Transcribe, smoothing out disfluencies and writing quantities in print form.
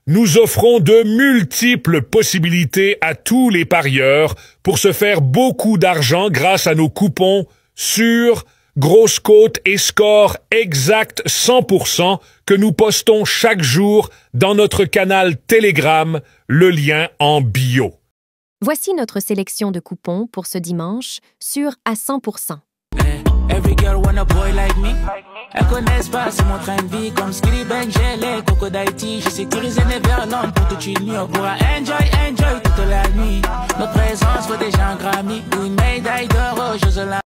nous offrons de multiples possibilités à tous les parieurs pour se faire beaucoup d'argent grâce à nos coupons sur Grosse Côte et Score Exact 100% que nous postons chaque jour dans notre canal Telegram, le lien en bio. Voici notre sélection de coupons pour ce dimanche sur à 100%. Every girl want a boy like me. Elle connaissent pas, c'est mon train de vie. Comme Skilly Bang, j'ai les Coco d'Haïti. Je sécurise Neverland pour toute une nuit. On pourra enjoy toute la nuit. Notre présence vaut déjà un Grammy. Une médaille d'or aux Jeux Olympiques.